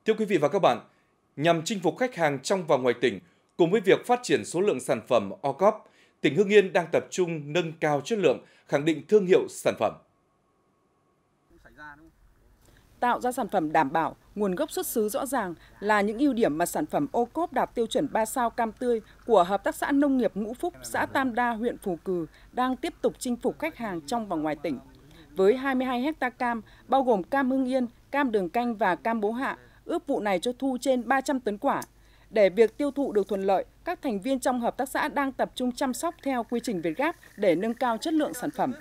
Thưa quý vị và các bạn, nhằm chinh phục khách hàng trong và ngoài tỉnh, cùng với việc phát triển số lượng sản phẩm OCOP, tỉnh Hưng Yên đang tập trung nâng cao chất lượng, khẳng định thương hiệu sản phẩm. Tạo ra sản phẩm đảm bảo, nguồn gốc xuất xứ rõ ràng là những ưu điểm mà sản phẩm OCOP đạt tiêu chuẩn 3 sao cam tươi của Hợp tác xã Nông nghiệp Ngũ Phúc, xã Tam Đa, huyện Phù Cừ đang tiếp tục chinh phục khách hàng trong và ngoài tỉnh. Với 22 ha cam, bao gồm cam Hưng Yên, cam Đường Canh và cam Bố Hạ, ước vụ này cho thu trên 300 tấn quả. Để việc tiêu thụ được thuận lợi, các thành viên trong hợp tác xã đang tập trung chăm sóc theo quy trình Việt Gáp để nâng cao chất lượng sản phẩm.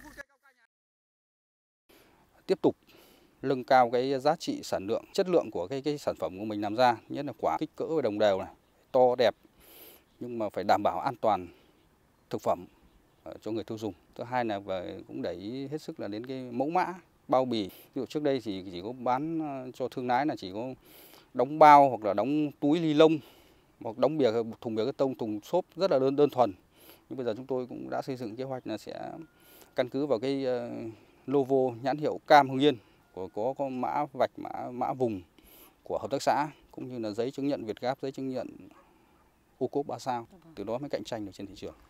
Tiếp tục nâng cao cái giá trị sản lượng, chất lượng của cái sản phẩm của mình làm ra, nhất là quả kích cỡ và đồng đều này, to đẹp, nhưng mà phải đảm bảo an toàn thực phẩm cho người tiêu dùng. Thứ hai là cũng để ý hết sức là đến cái mẫu mã, bao bì. Ví dụ trước đây thì chỉ có bán cho thương lái là chỉ có đóng bao hoặc là đóng túi ni lông hoặc đóng thùng bìa cắt tông, thùng xốp rất là đơn thuần. Nhưng bây giờ chúng tôi cũng đã xây dựng kế hoạch là sẽ căn cứ vào cái logo nhãn hiệu cam Hưng Yên, có mã vạch, mã vùng của hợp tác xã, cũng như là giấy chứng nhận Việt Gáp, giấy chứng nhận OCOP 3 sao, từ đó mới cạnh tranh được trên thị trường.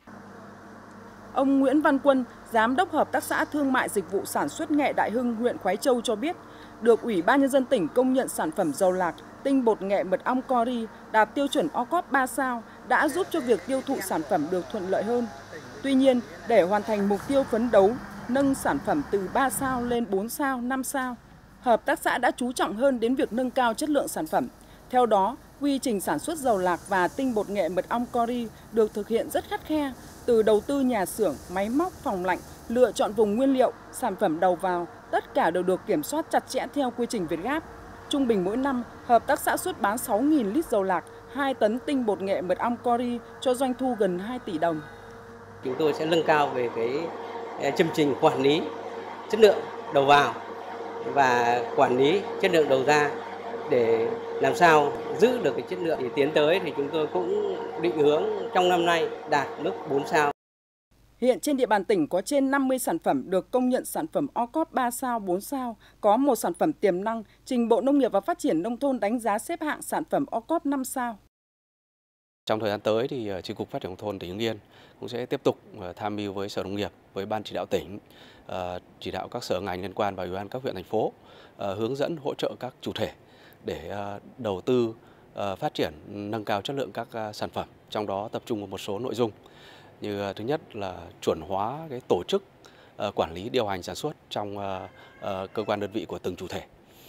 Ông Nguyễn Văn Quân, Giám đốc Hợp tác xã Thương mại Dịch vụ Sản xuất nghệ Đại Hưng, huyện Khoái Châu cho biết, được Ủy ban Nhân dân tỉnh công nhận sản phẩm dầu lạc, tinh bột nghệ mật ong Cori đạt tiêu chuẩn OCOP 3 sao đã giúp cho việc tiêu thụ sản phẩm được thuận lợi hơn. Tuy nhiên, để hoàn thành mục tiêu phấn đấu, nâng sản phẩm từ 3 sao lên 4 sao, 5 sao, hợp tác xã đã chú trọng hơn đến việc nâng cao chất lượng sản phẩm. Theo đó, quy trình sản xuất dầu lạc và tinh bột nghệ mật ong Cori được thực hiện rất khắt khe, từ đầu tư nhà xưởng, máy móc, phòng lạnh, lựa chọn vùng nguyên liệu, sản phẩm đầu vào, tất cả đều được kiểm soát chặt chẽ theo quy trình Việt Gáp. Trung bình mỗi năm, hợp tác xã xuất bán 6.000 lít dầu lạc, 2 tấn tinh bột nghệ mật ong Cori cho doanh thu gần 2 tỷ đồng. Chúng tôi sẽ nâng cao về cái chương trình quản lý chất lượng đầu vào và quản lý chất lượng đầu ra để làm sao giữ được cái chất lượng. Thì tiến tới thì chúng tôi cũng định hướng trong năm nay đạt mức 4 sao. Hiện trên địa bàn tỉnh có trên 50 sản phẩm được công nhận sản phẩm OCOP 3 sao, 4 sao, có một sản phẩm tiềm năng trình Bộ Nông nghiệp và Phát triển Nông thôn đánh giá xếp hạng sản phẩm OCOP 5 sao. Trong thời gian tới thì Chi cục Phát triển Nông thôn tỉnh Hưng Yên cũng sẽ tiếp tục tham mưu với Sở Nông nghiệp, với Ban chỉ đạo tỉnh, chỉ đạo các sở ngành liên quan và Ủy ban các huyện thành phố hướng dẫn hỗ trợ các chủ thể để đầu tư phát triển nâng cao chất lượng các sản phẩm, trong đó tập trung vào một số nội dung như thứ nhất là chuẩn hóa cái tổ chức quản lý điều hành sản xuất trong cơ quan đơn vị của từng chủ thể,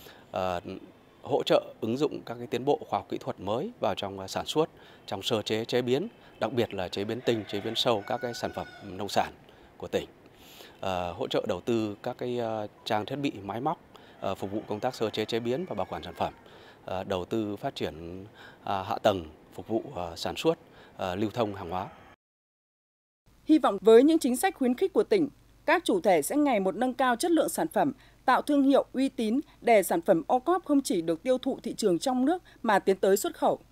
hỗ trợ ứng dụng các cái tiến bộ khoa học kỹ thuật mới vào trong sản xuất, trong sơ chế chế biến, đặc biệt là chế biến tinh, chế biến sâu các cái sản phẩm nông sản của tỉnh, hỗ trợ đầu tư các cái trang thiết bị máy móc phục vụ công tác sơ chế chế biến và bảo quản sản phẩm, đầu tư phát triển hạ tầng phục vụ sản xuất, lưu thông hàng hóa. Hy vọng với những chính sách khuyến khích của tỉnh, các chủ thể sẽ ngày một nâng cao chất lượng sản phẩm, tạo thương hiệu uy tín để sản phẩm OCOP không chỉ được tiêu thụ thị trường trong nước mà tiến tới xuất khẩu.